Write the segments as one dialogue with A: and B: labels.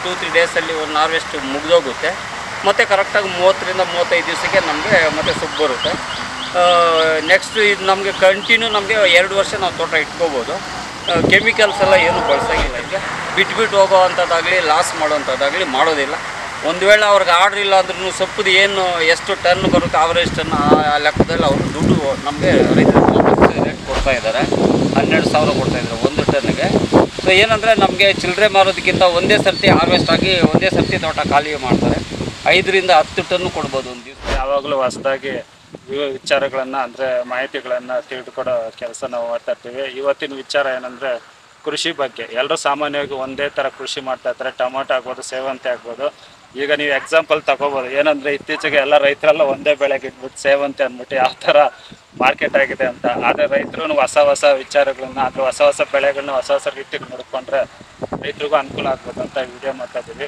A: 2-3 ಡೇಸಲ್ಲಿ ಒಂದು ಹಾರ್ವೆಸ್ಟ್ ಮುಗಿದೋಗುತ್ತೆ. ಮತ್ತು ಕರೆಕ್ಟಾಗಿ 30ರಿಂದ 35 ದಿವಸಕ್ಕೆ ನಮಗೆ ಮತ್ತೆ ಸೊಪ್ಪು ಬರುತ್ತೆ. ನೆಕ್ಸ್ಟ್ ಇದು ನಮಗೆ ಕಂಟಿನ್ಯೂ ನಮಗೆ 2 ವರ್ಷ ನಾವು ತೋಟ ಇಟ್ಕೋಬೋದು. ಕೆಮಿಕಲ್ಸ್ ಎಲ್ಲ ಏನು ಬಳಸೋಂಗಿಲ್ಲ. ಈಗ ಬಿಟ್ಬಿಟ್ಟು ಹೋಗೋ ಅಂಥದ್ದಾಗಲಿ ಲಾಸ್ ಮಾಡೋವಂಥದ್ದಾಗಲಿ ಮಾಡೋದಿಲ್ಲ. ಒಂದು ವೇಳೆ ಅವ್ರಿಗೆ ಆರ್ಡ್ರ್ ಇಲ್ಲ ಅಂದ್ರೂ ಸೊಪ್ಪುದು ಏನು ಎಷ್ಟು ಟನ್ ಬರುತ್ತೆ ಆವರೇಜ್ ಟನ್ ಆ ಲೆಕ್ಕದಲ್ಲಿ ಅವರು ದುಡ್ಡು ನಮಗೆ ರೈತರಿಗೆ ರೇಟ್ ಕೊಡ್ತಾಯಿದ್ದಾರೆ. 12,000 ಕೊಡ್ತಾಯಿದ್ದಾರೆ ಒಂದು ಟನ್ನಿಗೆ. ಸೊ ಏನಂದರೆ ನಮಗೆ ಚಿಲ್ಲರೆ ಮಾರೋದಕ್ಕಿಂತ ಒಂದೇ ಸರ್ತಿ ಹಾರ್ವೆಸ್ಟ್ ಆಗಿ ಒಂದೇ ಸರ್ತಿ ತೋಟ ಖಾಲಿ ಮಾಡ್ತಾರೆ. 5ರಿಂದ 10 ಟನ್ನು ಕೊಡ್ಬೋದು ಒಂದು ದಿವಸ.
B: ಯಾವಾಗಲೂ ಹೊಸದಾಗಿ ವಿಚಾರಗಳನ್ನು ಅಂದರೆ ಮಾಹಿತಿಗಳನ್ನು ತಿಳ್ಕೊಡೋ ಕೆಲಸ ನಾವು ಮಾಡ್ತಾ ಇರ್ತೀವಿ. ಇವತ್ತಿನ ವಿಚಾರ ಏನಂದರೆ ಕೃಷಿ ಬಗ್ಗೆ. ಎಲ್ಲರೂ ಸಾಮಾನ್ಯವಾಗಿ ಒಂದೇ ಥರ ಕೃಷಿ ಮಾಡ್ತಾ ಇರ್ತಾರೆ. ಟೊಮೊಟೊ ಆಗ್ಬೋದು, ಸೇವಂತಿ ಆಗ್ಬೋದು. ಈಗ ನೀವು ಎಕ್ಸಾಂಪಲ್ ತಗೋಬೋದು. ಏನಂದರೆ ಇತ್ತೀಚೆಗೆ ಎಲ್ಲ ರೈತರೆಲ್ಲ ಒಂದೇ ಬೆಳೆಗೆ ಇಟ್ಬಿಟ್ಟು ಸೇವಂತಿ ಅಂದ್ಬಿಟ್ಟು ಯಾವ ಥರ ಮಾರ್ಕೆಟ್ ಆಗಿದೆ ಅಂತ. ಆದರೆ ರೈತರು ಹೊಸ ವಿಚಾರಗಳನ್ನ ಅಥವಾ ಹೊಸ ಬೆಳೆಗಳನ್ನ ಹೊಸ ರೀತಿಗೆ ನೋಡಿಕೊಂಡ್ರೆ ರೈತರಿಗೂ ಅನುಕೂಲ ಆಗ್ಬೋದು ಅಂತ ವಿಡಿಯೋ ಮಾಡ್ತಾಯಿದ್ದೀವಿ.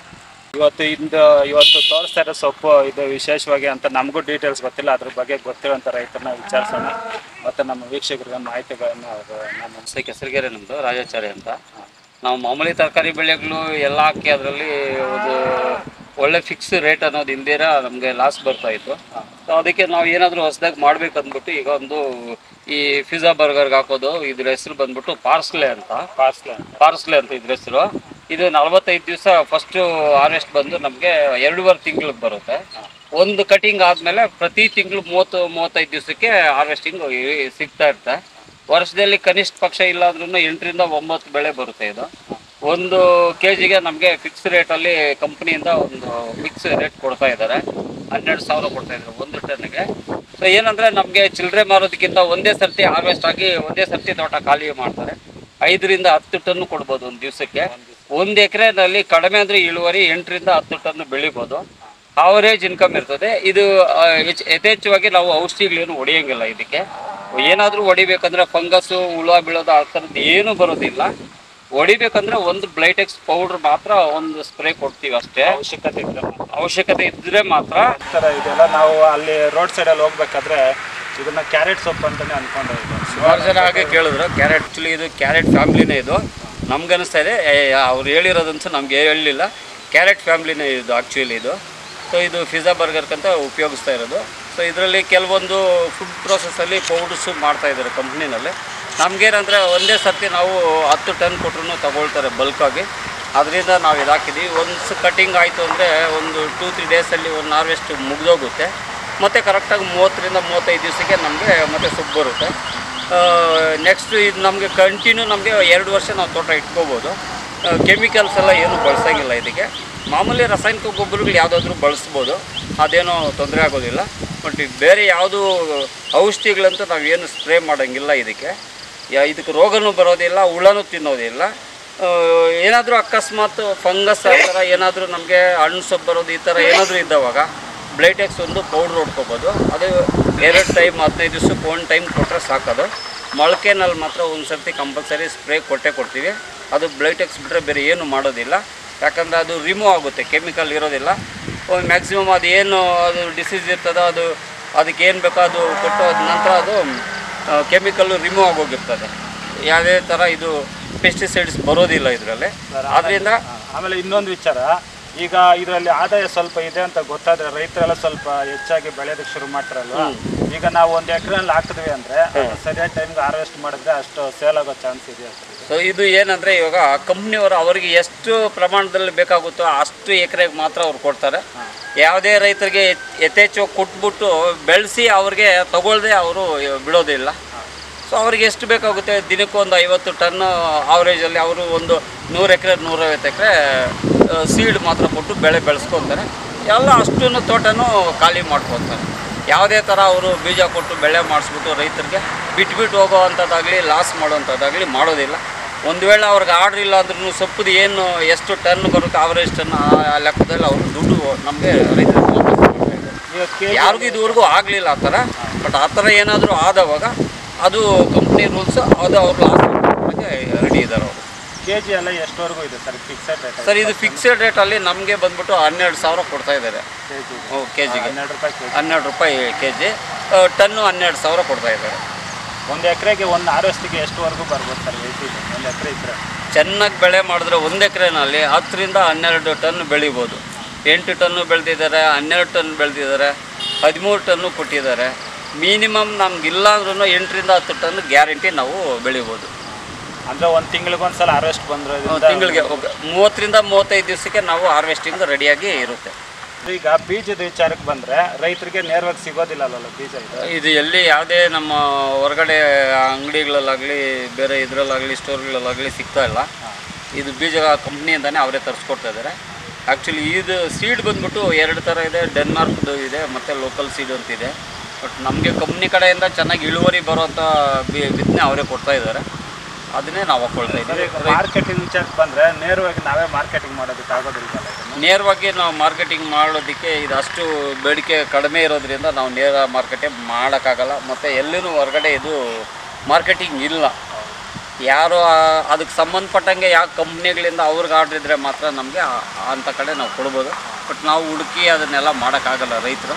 B: ಇವತ್ತು ತೋರಿಸ್ತಾ ಇರೋ ಸೊಪ್ಪು ಇದು ವಿಶೇಷವಾಗಿ ಅಂತ ನಮಗೂ ಡೀಟೇಲ್ಸ್ ಗೊತ್ತಿಲ್ಲ. ಅದ್ರ ಬಗ್ಗೆ ಗೊತ್ತಿರೋಂಥ ರೈತರನ್ನ ವಿಚಾರಿಸೋಣ ಮತ್ತು ನಮ್ಮ ವೀಕ್ಷಕರಿಗೆ ಮಾಹಿತಿಗಳನ್ನು ನಮ್ಮ
A: ಕೆಸರಿಗೆರೆ ನಮ್ಮದು ರಾಜಾಚಾರಿ ಅಂತ. ನಾವು ಮಾಮೂಲಿ ತರಕಾರಿ ಬೆಳೆಗಳು ಎಲ್ಲ ಹಾಕಿ ಅದರಲ್ಲಿ ಒಂದು ಒಳ್ಳೆ ಫಿಕ್ಸ್ ರೇಟ್ ಅನ್ನೋದು ಇಲ್ದಿರ ನಮಗೆ ಲಾಸ್ ಬರ್ತಾಯಿತ್ತು. ಸೊ ಅದಕ್ಕೆ ನಾವು ಏನಾದರೂ ಹೊಸದಾಗಿ ಮಾಡಬೇಕು ಅಂದ್ಬಿಟ್ಟು ಈಗ ಒಂದು ಈ ಪಿಜ್ಜಾ ಬರ್ಗರ್ಗೆ ಹಾಕೋದು. ಇದ್ರ ಹೆಸರು ಬಂದ್ಬಿಟ್ಟು ಪಾರ್ಸ್ಲೆ ಅಂತ ಇದ್ರ ಹೆಸರು. ಇದು 45 ದಿವಸ ಫಸ್ಟು ಹಾರ್ವೆಸ್ಟ್ ಬಂದು ನಮಗೆ 2.5 ತಿಂಗಳಿಗೆ ಬರುತ್ತೆ. ಒಂದು ಕಟಿಂಗ್ ಆದಮೇಲೆ ಪ್ರತಿ ತಿಂಗಳು 30-35 ದಿವಸಕ್ಕೆ ಹಾರ್ವೆಸ್ಟಿಂಗ್ ಸಿಗ್ತಾ ಇರುತ್ತೆ. ವರ್ಷದಲ್ಲಿ ಕನಿಷ್ಠ ಪಕ್ಷ ಇಲ್ಲ ಅಂದ್ರೂ 8ರಿಂದ 9 ಬೆಳೆ ಬರುತ್ತೆ. ಇದು 1 kgಗೆ ನಮಗೆ ಫಿಕ್ಸ್ ರೇಟಲ್ಲಿ ಕಂಪ್ನಿಯಿಂದ ಒಂದು ಫಿಕ್ಸ್ ರೇಟ್ ಕೊಡ್ತಾ ಇದ್ದಾರೆ. 12,000 ಕೊಡ್ತಾ ಇದ್ದಾರೆ ಒಂದು ಟನ್ನಿಗೆ. ಸೊ ಏನಂದರೆ ನಮಗೆ ಚಿಲ್ಲರೆ ಮಾರೋದಕ್ಕಿಂತ ಒಂದೇ ಸರ್ತಿ ಹಾರ್ವೆಸ್ಟ್ ಆಗಿ ಒಂದೇ ಸರ್ತಿ ತೋಟ ಖಾಲಿ ಮಾಡ್ತಾರೆ. 5ರಿಂದ 10 ಟನ್ನು ಕೊಡ್ಬೋದು ಒಂದು ದಿವಸಕ್ಕೆ. 1 ಎಕರೆನಲ್ಲಿ ಕಡಿಮೆ ಅಂದರೆ ಇಳುವರಿ 8ರಿಂದ 10 ಟನ್ನು ಬೆಳಿಬೋದು. ಆವರೇಜ್ ಇನ್ಕಮ್ ಇರ್ತದೆ. ಇದು ಯಥೇಚ್ಛವಾಗಿ ನಾವು ಔಷಧಿಗಳೇನು ಹೊಡೆಯೋಂಗಿಲ್ಲ. ಇದಕ್ಕೆ ಏನಾದರೂ ಹೊಡಿಬೇಕಂದ್ರೆ ಫಂಗಸ್ಸು ಹುಳ ಬೀಳೋದು ಆ ಥರದ್ದು ಏನೂ ಬರೋದಿಲ್ಲ. ಹೊಡಿಬೇಕಂದ್ರೆ ಒಂದು ಬ್ಲೈಟೆಕ್ಸ್ ಪೌಡ್ರ್ ಮಾತ್ರ ಒಂದು ಸ್ಪ್ರೇ ಕೊಡ್ತೀವಿ ಅಷ್ಟೇ. ಅವಶ್ಯಕತೆ ಇದ್ದರೆ ಮಾತ್ರ.
B: ಇದೆಲ್ಲ ನಾವು ಅಲ್ಲಿ ರೋಡ್ ಸೈಡಲ್ಲಿ ಹೋಗ್ಬೇಕಾದ್ರೆ ಇದನ್ನ ಕ್ಯಾರೆಟ್ ಸೊಪ್ಪು ಅಂತಲೇ ಅಂದ್ಕೊಂಡಿದ್ದೆ.
A: ಸುಮಾರು ಜನ ಹಾಗೆ ಕೇಳಿದ್ರು. ಕ್ಯಾರೆಟ್ ಆ್ಯಕ್ಚುಲಿ ಇದು ಕ್ಯಾರೆಟ್ ಫ್ಯಾಮ್ಲಿನೇ. ಇದು ನಮ್ಗನ್ನಿಸ್ತಾ ಇದೆ ಅವ್ರು ಹೇಳಿರೋದಂತೂ ನಮಗೆ ಹೇಳಲಿಲ್ಲ. ಕ್ಯಾರೆಟ್ ಫ್ಯಾಮ್ಲಿನೇ ಇದು ಆ್ಯಕ್ಚುಲಿ ಇದು. ಸೊ ಇದು ಪಿಜ್ಜಾ ಬರ್ಗರ್ಕಂತ ಉಪಯೋಗಿಸ್ತಾ ಇರೋದು. ಸೊ ಇದರಲ್ಲಿ ಕೆಲವೊಂದು ಫುಡ್ ಪ್ರೊಸೆಸಲ್ಲಿ ಪೌಡರ್ಸು ಮಾಡ್ತಾಯಿದ್ದಾರೆ ಕಂಪ್ನಿನಲ್ಲಿ. ನಮಗೇನಂದರೆ ಒಂದೇ ಸರ್ತಿ ನಾವು 10 ಟನ್ ಕೊಟ್ಟರು ತಗೊಳ್ತಾರೆ ಬಲ್ಕಾಗಿ. ಅದರಿಂದ ನಾವು ಇದು ಹಾಕಿದ್ದೀವಿ. ಒಂದು ಕಟಿಂಗ್ ಆಯಿತು ಅಂದರೆ ಒಂದು 2-3 ಡೇಸಲ್ಲಿ ಒಂದು ಹಾರ್ವೆಸ್ಟ್ ಮುಗಿದೋಗುತ್ತೆ. ಮತ್ತು ಕರೆಕ್ಟಾಗಿ 30ರಿಂದ 35 ದಿವಸಕ್ಕೆ ನಮಗೆ ಮತ್ತೆ ಸೊಪ್ಪು ಬರುತ್ತೆ. ನೆಕ್ಸ್ಟ್ ಇದು ನಮಗೆ ಕಂಟಿನ್ಯೂ ನಮಗೆ 2 ವರ್ಷ ನಾವು ತೋಟ ಇಟ್ಕೋಬೋದು. ಕೆಮಿಕಲ್ಸ್ ಎಲ್ಲ ಏನು ಬಳಸೋಂಗಿಲ್ಲ. ಇದಕ್ಕೆ ಮಾಮೂಲಿ ರಾಸಾಯನಿಕ ಗೊಬ್ಬರಗಳು ಯಾವುದಾದ್ರೂ ಬಳಸ್ಬೋದು. ಅದೇನೋ ತೊಂದರೆ ಆಗೋದಿಲ್ಲ. ಬಟ್ ಬೇರೆ ಯಾವುದು ಔಷಧಿಗಳಂತೂ ನಾವೇನು ಸ್ಪ್ರೇ ಮಾಡೋಂಗಿಲ್ಲ. ಇದಕ್ಕೆ ರೋಗನೂ ಬರೋದಿಲ್ಲ, ಹುಳನೂ ತಿನ್ನೋದಿಲ್ಲ. ಏನಾದರೂ ಅಕಸ್ಮಾತ್ ಫಂಗಸ್ ಆ ಥರ ಏನಾದರೂ ನಮಗೆ ಹಣ್ಣು ಸೊಪ್ಪು ಬರೋದು ಈ ಥರ ಏನಾದರೂ ಇದ್ದವಾಗ ಬ್ಲೈಟೆಕ್ಸ್ ಒಂದು ಪೌಡ್ರ್ ಹೊಡ್ಕೋಬೋದು. ಅದು 2 ಟೈಮ್ 15 ದಿವಸಕ್ಕೆ 1 ಟೈಮ್ ಕೊಟ್ಟರೆ ಸಾಕೋದು. ಮೊಳಕೆನಲ್ಲಿ ಮಾತ್ರ ಒಂದು ಸರ್ತಿ ಕಂಪಲ್ಸರಿ ಸ್ಪ್ರೇ ಕೊಡ್ತೀವಿ. ಅದು ಬ್ಲೈಟೆಕ್ಸ್ ಬಿಟ್ಟರೆ ಬೇರೆ ಏನು ಮಾಡೋದಿಲ್ಲ. ಯಾಕಂದರೆ ಅದು ರಿಮೂವ್ ಆಗುತ್ತೆ, ಕೆಮಿಕಲ್ ಇರೋದಿಲ್ಲ. ಒಂದು ಮ್ಯಾಕ್ಸಿಮಮ್ ಅದು ಏನು ಅದು ಡಿಸೀಸ್ ಇರ್ತದೋ ಅದಕ್ಕೆ ಏನು ಬೇಕೋ ಅದು ಕೊಟ್ಟು ಅದ ನಂತರ ಅದು ಕೆಮಿಕಲ್ಲು ರಿಮೂವ್ ಆಗೋಗಿರ್ತದೆ. ಯಾವುದೇ ಥರ ಇದು ಪೆಸ್ಟಿಸೈಡ್ಸ್ ಬರೋದಿಲ್ಲ ಇದರಲ್ಲಿ. ಆದ್ದರಿಂದ
B: ಆಮೇಲೆ ಇನ್ನೊಂದು ವಿಚಾರ, ಈಗ ಇದರಲ್ಲಿ ಆದಾಯ ಸ್ವಲ್ಪ ಇದೆ ಅಂತ ಗೊತ್ತಾದರೆ ರೈತರೆಲ್ಲ ಸ್ವಲ್ಪ ಹೆಚ್ಚಾಗಿ ಬೆಳೆಯೋದಕ್ಕೆ ಶುರು ಮಾಡ್ತಾರಲ್ವ. ಈಗ ನಾವು 1 ಎಕರೆನಲ್ಲಿ ಹಾಕಿದ್ವಿ ಅಂದರೆ ಸರಿಯಾದ ಟೈಮ್ಗೆ ಹಾರ್ವೆಸ್ಟ್ ಮಾಡಿದ್ರೆ ಅಷ್ಟು ಸೇಲ್ ಆಗೋ ಚಾನ್ಸ್ ಇದೆ.
A: ಸೊ ಇದು ಏನಂದರೆ ಇವಾಗ ಕಂಪ್ನಿಯವರು ಅವರಿಗೆ ಎಷ್ಟು ಪ್ರಮಾಣದಲ್ಲಿ ಬೇಕಾಗುತ್ತೋ ಅಷ್ಟು ಎಕರೆಗೆ ಮಾತ್ರ ಅವ್ರು ಕೊಡ್ತಾರೆ. ಯಾವುದೇ ರೈತರಿಗೆ ಯಥೇಚ್ಛವಾಗಿ ಕೊಟ್ಬಿಟ್ಟು ಬೆಳೆಸಿ ಅವ್ರಿಗೆ ತಗೊಳ್ಳದೆ ಅವರು ಬಿಡೋದಿಲ್ಲ. ಸೊ ಅವ್ರಿಗೆ ಎಷ್ಟು ಬೇಕಾಗುತ್ತೆ ದಿನಕ್ಕೆ ಒಂದು 50 ಟನ್ ಆವ್ರೇಜಲ್ಲಿ ಅವರು ಒಂದು 100 ಎಕರೆ 150 ಎಕರೆ ಸೀಡ್ ಮಾತ್ರ ಕೊಟ್ಟು ಬೆಳೆ ಬೆಳೆಸ್ಕೊತಾರೆ. ಎಲ್ಲ ಅಷ್ಟೂ ತೋಟನೂ ಖಾಲಿ ಮಾಡ್ಕೊತಾರೆ. ಯಾವುದೇ ಥರ ಅವರು ಬೀಜ ಕೊಟ್ಟು ಬೆಳೆ ಮಾಡಿಸ್ಬಿಟ್ಟು ರೈತರಿಗೆ ಬಿಟ್ಬಿಟ್ಟು ಹೋಗೋ ಅಂಥದ್ದಾಗಲಿ ಲಾಸ್ ಮಾಡೋವಂಥದ್ದಾಗಲಿ ಮಾಡೋದಿಲ್ಲ. ಒಂದು ವೇಳೆ ಅವ್ರಿಗೆ ಆರ್ಡ್ರ್ ಇಲ್ಲ ಅಂದ್ರೂ ಸೊಪ್ಪುದು ಏನು ಎಷ್ಟು ಟನ್ ಬರುತ್ತೆ ಆವರೇಜ್ ಟನ್ ಆ ಲೆಕ್ಕದಲ್ಲಿ ಅವರು ದುಡ್ಡು ನಮಗೆ ರೈತರಿಗೆ ಯಾರಿಗೂ ಇದುವರೆಗೂ ಆಗಲಿಲ್ಲ ಆ ಥರ. ಬಟ್ ಆ ಥರ ಏನಾದರೂ ಆದವಾಗ ಅದು ಕಂಪ್ನಿ ರೂಲ್ಸ್, ಅದು ಅವ್ರು ಲಾಸ್ ಮಾಡೋಕ್ಕೆ ರೆಡಿ ಇದ್ದಾರೆ ಅವರು.
B: ಕೆಜಿ ಎಲ್ಲ ಎಷ್ಟವರೆಗೂ ಇದೆ ಸರ್ ಫಿಕ್ಸೆಡ್ ರೇಟ್?
A: ಸರ್ ಇದು ಫಿಕ್ಸೆಡ್ ರೇಟಲ್ಲಿ ನಮಗೆ ಬಂದ್ಬಿಟ್ಟು 12,000 ಕೊಡ್ತಾ ಇದ್ದಾರೆ ಕೆಜಿಗೆ. 12 ರೂಪಾಯಿ ಕೆಜಿ. ಟನ್ನು 12,000 ಕೊಡ್ತಾ ಇದ್ದಾರೆ.
B: 1 ಎಕರೆಗೆ ಒಂದು ಹಾರ್ವೆಸ್ಟಿಗೆ ಎಷ್ಟುವರೆಗೂ ಬರ್ಬೋದು ಸರ್ ವೆಯ್ಟೇಜ್? 1 ಎಕರೆ ಇದ್ದರೆ
A: ಚೆನ್ನಾಗಿ ಬೆಳೆ ಮಾಡಿದ್ರೆ 1 ಎಕರೆನಲ್ಲಿ 10 ರಿಂದ 12 ಟನ್ ಬೆಳಿಬೋದು. 8 ಟನ್ನು ಬೆಳೆದಿದ್ದಾರೆ, 12 ಟನ್ ಬೆಳೆದಿದ್ದಾರೆ, 13 ಟನ್ನು ಕೊಟ್ಟಿದ್ದಾರೆ. ಮಿನಿಮಮ್ ನಮ್ಗೆ ಇಲ್ಲ ಅಂದ್ರೂ 8 ರಿಂದ 10 ಟನ್ ಗ್ಯಾರಂಟಿ ನಾವು ಬೆಳಿಬೋದು.
B: ಅಂದರೆ ಒಂದು ತಿಂಗಳಿಗೊಂದ್ಸಲ ಹಾರ್ವೆಸ್ಟ್ ಬಂದರೆ
A: ತಿಂಗಳಿಗೆ 30 ರಿಂದ 35 ದಿವಸಕ್ಕೆ ನಾವು ಹಾರ್ವೆಸ್ಟಿಂಗ್ ರೆಡಿಯಾಗಿ ಇರುತ್ತೆ.
B: ಈಗ ಬೀಜದ ವಿಚಾರಕ್ಕೆ ಬಂದರೆ ರೈತರಿಗೆ ನೇರವಾಗಿ ಸಿಗೋದಿಲ್ಲಲ್ಲ ಬೀಜ
A: ಇದು ಎಲ್ಲಿ ಯಾವುದೇ ನಮ್ಮ ಹೊರಗಡೆ ಅಂಗಡಿಗಳಲ್ಲಾಗಲಿ ಬೇರೆ ಇದರಲ್ಲಾಗಲಿ ಸ್ಟೋರ್ಗಳಲ್ಲಾಗಲಿ ಸಿಗ್ತಾ ಇಲ್ಲ. ಇದು ಬೀಜ ಕಂಪ್ನಿಯಿಂದನೇ ಅವರೇ ತರಿಸ್ಕೊಡ್ತಾ ಇದ್ದಾರೆ. ಆ್ಯಕ್ಚುಲಿ ಇದು ಸೀಡ್ ಬಂದ್ಬಿಟ್ಟು 2 ಥರ ಇದೆ, ಡೆನ್ಮಾರ್ಕ್ದು ಇದೆ ಮತ್ತು ಲೋಕಲ್ ಸೀಡ್ ಅಂತಿದೆ. ಬಟ್ ನಮಗೆ ಕಂಪ್ನಿ ಕಡೆಯಿಂದ ಚೆನ್ನಾಗಿ ಇಳುವರಿ ಬರೋಂಥ ಬಿತ್ತನೆ ಅವರೇ ಕೊಡ್ತಾ ಇದ್ದಾರೆ, ಅದನ್ನೇ ನಾವು ಹಾಕ್ಕೊಳ್ತಾ ಇದ್ದೀವಿ.
B: ಮಾರ್ಕೆಟಿಂಗ್ ವಿಚಾರಕ್ಕೆ ಬಂದರೆ ನೇರವಾಗಿ ನಾವೇ ಮಾರ್ಕೆಟಿಂಗ್ ಮಾಡೋದಕ್ಕೆ ಆಗೋದಿಲ್ಲ.
A: ನೇರವಾಗಿ ನಾವು ಮಾರ್ಕೆಟಿಂಗ್ ಮಾಡೋದಕ್ಕೆ ಇದು ಅಷ್ಟು ಬೇಡಿಕೆ ಕಡಿಮೆ ಇರೋದ್ರಿಂದ ನಾವು ನೇರ ಮಾರ್ಕೆಟಿಂಗ್ ಮಾಡೋಕ್ಕಾಗಲ್ಲ. ಮತ್ತು ಎಲ್ಲೂ ಹೊರಗಡೆ ಇದು ಮಾರ್ಕೆಟಿಂಗ್ ಇಲ್ಲ. ಯಾರು ಅದಕ್ಕೆ ಸಂಬಂಧಪಟ್ಟಂಗೆ ಯಾವ ಕಂಪ್ನಿಗಳಿಂದ ಅವ್ರಿಗೆ ಆರ್ಡ್ರ್ ಇದ್ದರೆ ಮಾತ್ರ ನಮಗೆ ಅಂಥ ಕಡೆ ನಾವು ಕೊಡ್ಬೋದು. ಬಟ್ ನಾವು ಹುಡುಕಿ ಅದನ್ನೆಲ್ಲ ಮಾಡೋಕ್ಕಾಗಲ್ಲ. ರೈತರು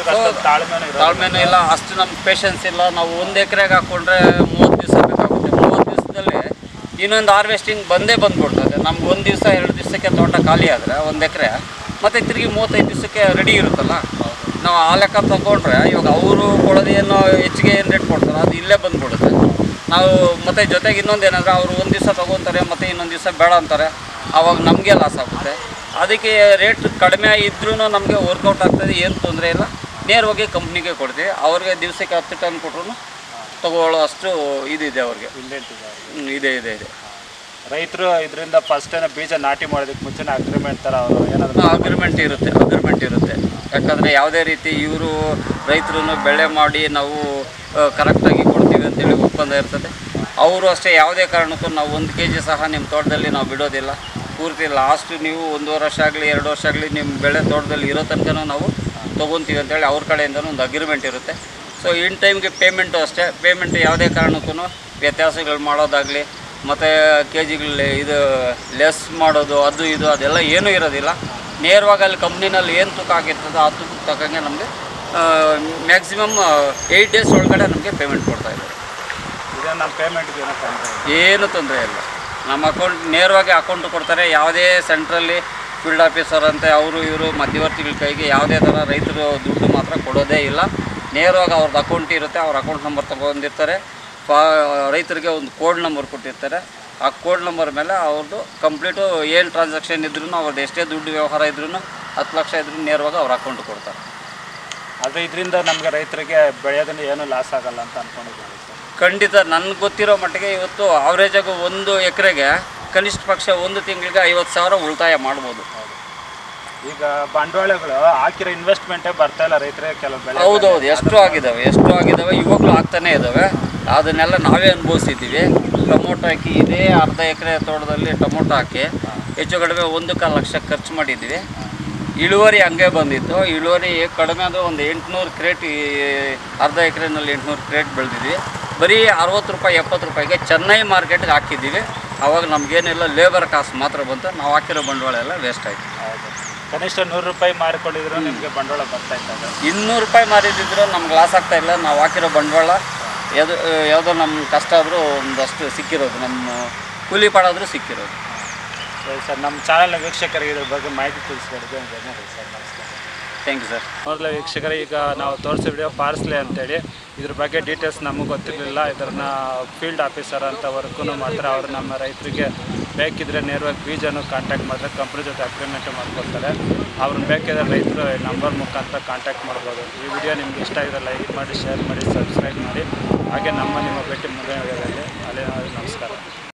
A: ತಾಳ್ಮೆನೂ ಇಲ್ಲ, ಅಷ್ಟು ನಮ್ಗೆ ಪೇಷನ್ಸ್ ಇಲ್ಲ. ನಾವು 1 ಎಕರೆಗೆ ಹಾಕ್ಕೊಂಡ್ರೆ 30 ದಿವಸ ಬೇಕಾಗುತ್ತೆ. 30 ದಿವಸದಲ್ಲಿ ಇನ್ನೊಂದು ಹಾರ್ವೆಸ್ಟಿಂಗ್ ಬಂದ್ಬಿಡ್ತದೆ. ನಮ್ಗೆ 1 ದಿವಸ 2 ದಿವಸಕ್ಕೆ ತೋಟ ಖಾಲಿ ಆದರೆ 1 ಎಕರೆ ಮತ್ತು ತಿರುಗಿ 35 ದಿವಸಕ್ಕೆ ರೆಡಿ ಇರುತ್ತಲ್ಲ. ನಾವು ಆ ಲೆಕ್ಕ ತಗೊಂಡ್ರೆ ಇವಾಗ ಅವರು ಕೊಡೋದೇನೋ ಹೆಚ್ಚಿಗೆ ಏನು ರೇಟ್ ಕೊಡ್ತಾರೆ ಅದು ಇಲ್ಲೇ ಬಂದ್ಬಿಡುತ್ತೆ. ನಾವು ಮತ್ತು ಜೊತೆಗೆ ಇನ್ನೊಂದು ಏನಂದರೆ ಅವರು 1 ದಿವಸ ತೊಗೊತಾರೆ ಮತ್ತು ಇನ್ನೊಂದು ದಿವಸ ಬೇಡ ಅಂತಾರೆ, ಆವಾಗ ನಮಗೆ ಲಾಸ್ ಆಗುತ್ತೆ. ಅದಕ್ಕೆ ರೇಟ್ ಕಡಿಮೆ ಇದ್ರೂ ನಮಗೆ ವರ್ಕೌಟ್ ಆಗ್ತದೆ, ಏನು ತೊಂದರೆ ಇಲ್ಲ. ನೇರವಾಗಿ ಕಂಪ್ನಿಗೆ ಕೊಡ್ತೀವಿ. ಅವ್ರಿಗೆ ದಿವಸಕ್ಕೆ 10 ಟನ್ ಕೊಟ್ಟರು ತಗೊಳ್ಳೋ ಅಷ್ಟು ಇದಿದೆ ಅವ್ರಿಗೆ, ಇದೆ ಇದೆ ಇದೆ.
B: ರೈತರು ಇದರಿಂದ ಫಸ್ಟ್ ಬೀಜ ನಾಟಿ ಮಾಡೋದಕ್ಕೆ ಮುಂಚೆನೇ ಅಗ್ರಿಮೆಂಟ್ ಥರ ಅವರು ಏನಾದರೂ
A: ಅಗ್ರಿಮೆಂಟ್ ಇರುತ್ತೆ. ಯಾಕಂದರೆ ಯಾವುದೇ ರೀತಿ ಇವರು ರೈತರು ಬೆಳೆ ಮಾಡಿ ನಾವು ಕರೆಕ್ಟಾಗಿ ಕೊಡ್ತೀವಿ ಅಂತೇಳಿ ಒಪ್ಪಂದ ಇರ್ತದೆ. ಅವರು ಅಷ್ಟೇ ಯಾವುದೇ ಕಾರಣಕ್ಕೂ ನಾವು 1 kg ಸಹ ನಿಮ್ಮ ತೋಟದಲ್ಲಿ ನಾವು ಬಿಡೋದಿಲ್ಲ. ಪೂರ್ತಿ ಲಾಸ್ಟ್ ನೀವು 1 ವರ್ಷ ಆಗಲಿ 2 ವರ್ಷ ಆಗಲಿ ನಿಮ್ಮ ಬೆಳೆ ತೋಟದಲ್ಲಿ ಇರೋ ತನಕ ನಾವು ತೊಗೊತೀವಿ ಅಂತೇಳಿ ಅವ್ರ ಕಡೆಯಿಂದನೂ ಒಂದು ಅಗ್ರಿಮೆಂಟ್ ಇರುತ್ತೆ. ಸೊ ಇನ್ ಟೈಮ್ಗೆ ಪೇಮೆಂಟು ಅಷ್ಟೇ. ಪೇಮೆಂಟ್ ಯಾವುದೇ ಕಾರಣಕ್ಕೂ ವ್ಯತ್ಯಾಸಗಳು ಮಾಡೋದಾಗಲಿ ಮತ್ತು ಕೆಜಿಗಳಲ್ಲಿ ಇದು ಲೆಸ್ ಮಾಡೋದು ಅದು ಇದು ಅದೆಲ್ಲ ಏನೂ ಇರೋದಿಲ್ಲ. ನೇರವಾಗಿ ಅಲ್ಲಿ ಕಂಪ್ನಿನಲ್ಲಿ ಏನು ತೂಕ ಆಗಿರ್ತದೋ ಆ ತೂಕಕ್ಕೆ ತಕ್ಕಂಗೆ ನಮಗೆ ಮ್ಯಾಕ್ಸಿಮಮ್ 8 ಡೇಸ್ ಒಳಗಡೆ ನಮಗೆ ಪೇಮೆಂಟ್ ಕೊಡ್ತಾಯಿದ್ದಾರೆ.
B: ಈಗ ನಮ್ಮ ಪೇಮೆಂಟ್ಗೆ
A: ಏನೂ ತೊಂದರೆ ಇಲ್ಲ. ನಮ್ಮ ಅಕೌಂಟ್ ನೇರವಾಗಿ ಅಕೌಂಟ್ ಕೊಡ್ತಾರೆ. ಯಾವುದೇ ಸೆಂಟ್ರಲ್ಲಿ ಫೀಲ್ಡ್ ಆಫೀಸರ್ ಅಂತ ಅವರು ಇವರು ಮಧ್ಯವರ್ತಿಗಳ ಕೈಗೆ ಯಾವುದೇ ಥರ ರೈತರು ದುಡ್ಡು ಮಾತ್ರ ಕೊಡೋದೇ ಇಲ್ಲ. ನೇರವಾಗಿ ಅವ್ರದ್ದು ಅಕೌಂಟ್ ಇರುತ್ತೆ, ಅವ್ರ ಅಕೌಂಟ್ ನಂಬರ್ ತೊಗೊಂಡಿರ್ತಾರೆ. ರೈತರಿಗೆ ಒಂದು ಕೋಡ್ ನಂಬರ್ ಕೊಟ್ಟಿರ್ತಾರೆ. ಆ ಕೋಡ್ ನಂಬರ್ ಮೇಲೆ ಅವ್ರದ್ದು ಕಂಪ್ಲೀಟು ಏನು ಟ್ರಾನ್ಸಾಕ್ಷನ್ ಇದ್ರೂ ಅವ್ರದ್ದು ಎಷ್ಟೇ ದುಡ್ಡು ವ್ಯವಹಾರ ಇದ್ರೂ 10 ಲಕ್ಷ ಇದ್ರೂ ನೇರವಾಗಿ ಅವ್ರ ಅಕೌಂಟ್ ಕೊಡ್ತಾರೆ.
B: ಆದರೆ ಇದರಿಂದ ನಮಗೆ ರೈತರಿಗೆ ಬೆಳೆಯೋದನ್ನು ಏನೂ ಲಾಸ್ ಆಗಲ್ಲ ಅಂತ ಅಂದ್ಕೊಂಡಿದ್ದೀವಿ ಸರ್.
A: ಖಂಡಿತ ನನಗೆ ಗೊತ್ತಿರೋ ಮಟ್ಟಿಗೆ ಇವತ್ತು ಆವ್ರೇಜಾಗಿ 1 ಎಕರೆಗೆ ಕನಿಷ್ಠ ಪಕ್ಷ 1 ತಿಂಗಳಿಗೆ 50,000 ಉಳಿತಾಯ ಮಾಡ್ಬೋದು.
B: ಈಗ ಬಂಡವಾಳಗಳು ಹಾಕಿರೋ ಇನ್ವೆಸ್ಟ್ಮೆಂಟೇ ಬರ್ತಾ ಇಲ್ಲ ರೈತರಿಗೆ ಕೆಲವು ಬೆಳೆ.
A: ಹೌದೌದು, ಎಷ್ಟು ಆಗಿದ್ದಾವೆ ಇವಾಗಲೂ ಆಗ್ತಾನೇ ಇದ್ದಾವೆ. ಅದನ್ನೆಲ್ಲ ನಾವೇ ಅನುಭವಿಸಿದ್ದೀವಿ. ಟೊಮೊಟೊ ಹಾಕಿ ಇದೇ ಅರ್ಧ ಎಕರೆ ತೋಟದಲ್ಲಿ ಟೊಮೊಟೊ ಹಾಕಿ ಹೆಚ್ಚು ಕಡಿಮೆ 1.25 ಲಕ್ಷ ಖರ್ಚು ಮಾಡಿದ್ದೀವಿ. ಇಳುವರಿ ಹಂಗೆ ಬಂದಿತ್ತು. ಇಳುವರಿ ಕಡಿಮೆ ಅಂದರೆ ಒಂದು 800 ಕ್ರೇಟ್, ಅರ್ಧ ಎಕರೆನಲ್ಲಿ 800 ಕ್ರೇಟ್ ಬೆಳೆದಿದ್ವಿ. ಬರೀ 60 ರೂಪಾಯಿ 70 ರೂಪಾಯಿಗೆ ಚೆನ್ನೈ ಮಾರ್ಕೆಟ್ಗೆ ಹಾಕಿದ್ದೀವಿ. ಆವಾಗ ನಮಗೇನಿಲ್ಲ, ಲೇಬರ್ ಕಾಸ್ಟ್ ಮಾತ್ರ ಬಂತು. ನಾವು ಹಾಕಿರೋ ಬಂಡವಾಳ ಎಲ್ಲ ವೇಸ್ಟ್ ಆಯಿತು.
B: ಕನಿಷ್ಠ 100 ರೂಪಾಯಿ ಮಾರಿಕೊಂಡಿದ್ರು ನಿಮಗೆ ಬಂಡವಾಳ ಬರ್ತಾ ಇತ್ತು.
A: 200 ರೂಪಾಯಿ ಮಾರಿದ್ದಿದ್ರು ನಮ್ಗೆ ಲಾಸ್ ಆಗ್ತಾಯಿಲ್ಲ. ನಾವು ಹಾಕಿರೋ ಬಂಡವಾಳ ಯಾವುದೋ ನಮ್ಮ ಕಷ್ಟ ಆದರೂ ಒಂದಷ್ಟು ಸಿಕ್ಕಿರೋದು, ನಮ್ಮ ಕೂಲಿ ಪಾಡಾದರೂ ಸಿಕ್ಕಿರೋದು.
B: ಸರಿ ಸರ್, ನಮ್ಮ ಚಾನಲ್ನ ವೀಕ್ಷಕರಿಗೆ ಇದ್ರ ಬಗ್ಗೆ ಮಾಹಿತಿ ತಿಳಿಸ್ಕೊಡ್ತೀವಿ ಸರ್. ನಮಸ್ಕಾರ.
A: Thank you sir.
B: ಮೊದಲ ವೀಕ್ಷಕರೇ, ಈಗ ನಾವು ತೋರಿಸೋ ವಿಡಿಯೋ ಪಾರ್ಸ್ಲೆ ಅಂತೇಳಿ ಇದ್ರ ಬಗ್ಗೆ ಡೀಟೇಲ್ಸ್ ನಮಗೆ ಗೊತ್ತಿರಲಿಲ್ಲ. ಇದನ್ನು ಫೀಲ್ಡ್ ಆಫೀಸರ್ ಅಂತವರೆಗೂ ಮಾತ್ರ ಅವರು ನಮ್ಮ ರೈತರಿಗೆ ಬೇಕಿದ್ರೆ ನೇರವಾಗಿ ಬೀಜನೂ ಕಾಂಟ್ಯಾಕ್ಟ್ ಮಾಡಿದ್ರೆ ಕಂಪ್ನಿ ಜೊತೆ ಅಗ್ರಿಮೆಂಟ್ ಮಾಡ್ಕೊಳ್ತಾರೆ. ಅವ್ರನ್ನ ಬೇಕಿದ್ರೆ ರೈತರು ನಂಬರ್ ಮುಖಾಂತರ ಕಾಂಟ್ಯಾಕ್ಟ್ ಮಾಡ್ಬೋದು. ಈ ವಿಡಿಯೋ ನಿಮ್ಗೆ ಇಷ್ಟ ಆಗಿದ್ರೆ ಲೈಕ್ ಮಾಡಿ, ಶೇರ್ ಮಾಡಿ, ಸಬ್ಸ್ಕ್ರೈಬ್ ಮಾಡಿ. ಹಾಗೆ ನಿಮ್ಮ ಭೇಟಿ ಮುಂದೆ ಅಲ್ಲಿ ನಮಸ್ಕಾರ.